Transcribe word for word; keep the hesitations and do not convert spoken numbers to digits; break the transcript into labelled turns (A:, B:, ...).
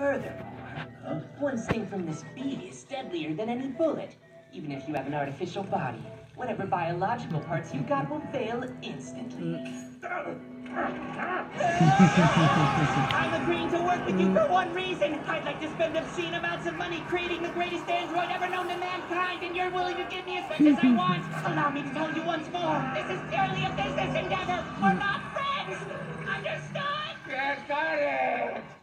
A: Furthermore, huh? One sting from this bee is deadlier than any bullet. Even if you have an artificial body, whatever biological parts you got will fail instantly. I'm agreeing to work with you for one reason. I'd like to spend obscene amounts of money creating the greatest android ever known to mankind, and you're willing to give me as much as I want. Allow me to tell you once more, this is purely a business endeavor. We're not friends. Understood?
B: Yes, got it.